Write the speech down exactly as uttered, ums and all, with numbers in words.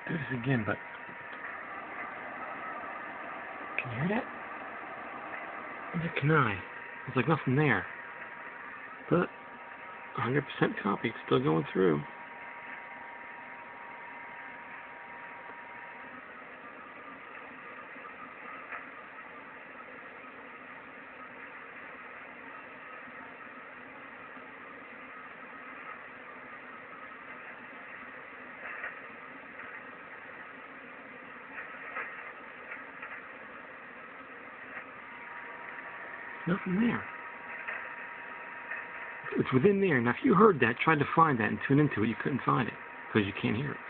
do this again, but can you hear that? Neither can I. There's like nothing there. But one hundred percent copy. It's still going through. Nothing there. It's within there. Now, if you heard that, tried to find that and tune into it, you couldn't find it because you can't hear it.